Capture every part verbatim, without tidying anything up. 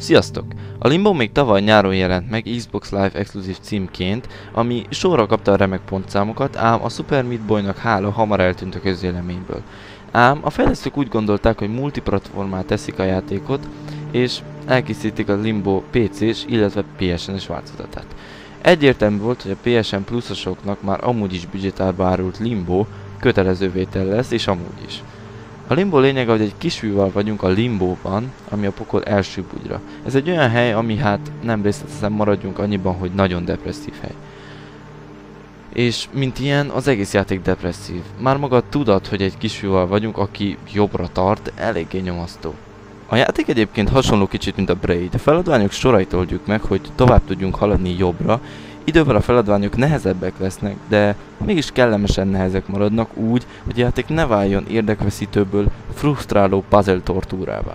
Sziasztok! A Limbo még tavaly nyáron jelent meg Xbox Live exkluzív címként, ami sorra kapta a remek pontszámokat, ám a Super Meat Boynak hála hamar eltűnt a közvéleményből. Ám a fejlesztők úgy gondolták, hogy multiplatformá teszik a játékot, és elkészítik a Limbo pé cés, illetve pé es en-es változatát. Egyértelmű volt, hogy a pé es en pluszosoknak már amúgy is büdzsétárba árult Limbo kötelezővé lesz, és amúgy is. A Limbo lényege, hogy egy kisfiúval vagyunk a Limbóban, ami a pokol első bugyra. Ez egy olyan hely, ami hát nem részletesen maradjunk annyiban, hogy nagyon depresszív hely. És mint ilyen, az egész játék depresszív. Már maga a tudat, hogy egy kisfiúval vagyunk, aki jobbra tart, eléggé nyomasztó. A játék egyébként hasonló kicsit, mint a Braid. A feladványok sorait oldjuk meg, hogy tovább tudjunk haladni jobbra. Idővel a feladványok nehezebbek lesznek, de mégis kellemesen nehezek maradnak úgy, hogy a játék ne váljon érdekveszítőből frusztráló puzzle tortúrává.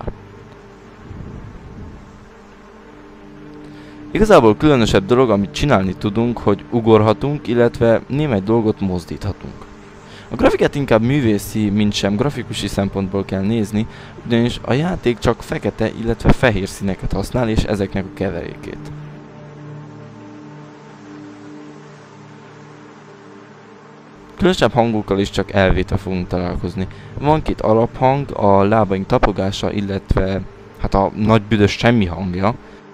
Igazából különösebb dolog, amit csinálni tudunk, hogy ugorhatunk, illetve némely dolgot mozdíthatunk. A grafikát inkább művészi, mint sem grafikusi szempontból kell nézni, ugyanis a játék csak fekete, illetve fehér színeket használ, és ezeknek a keverékét. Különösebb hangokkal is csak elvétve fogunk találkozni. Van két alaphang, a lábaink tapogása, illetve hát a nagy büdös semmi hangja.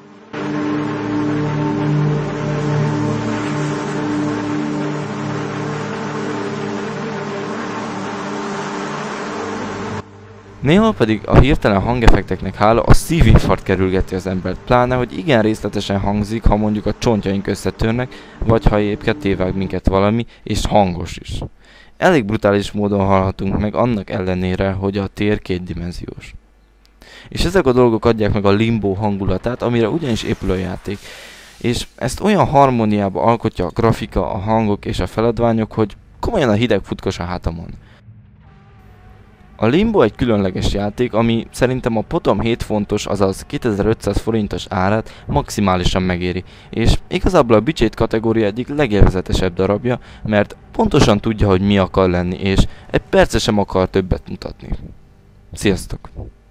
Néha pedig a hirtelen hangeffekteknek hála a szívinfarkt kerülgeti az embert, pláne, hogy igen részletesen hangzik, ha mondjuk a csontjaink összetörnek, vagy ha épp tévág minket valami, és hangos is. Elég brutális módon hallhatunk meg annak ellenére, hogy a tér kétdimenziós. És ezek a dolgok adják meg a Limbo hangulatát, amire ugyanis épül a játék. És ezt olyan harmóniába alkotja a grafika, a hangok és a feladványok, hogy komolyan a hideg futkos a hátamon. A Limbo egy különleges játék, ami szerintem a potom hét fontos, azaz kétezer-ötszáz forintos árát maximálisan megéri, és igazából a budget kategória egyik legélvezetesebb darabja, mert pontosan tudja, hogy mi akar lenni, és egy perce sem akar többet mutatni. Sziasztok!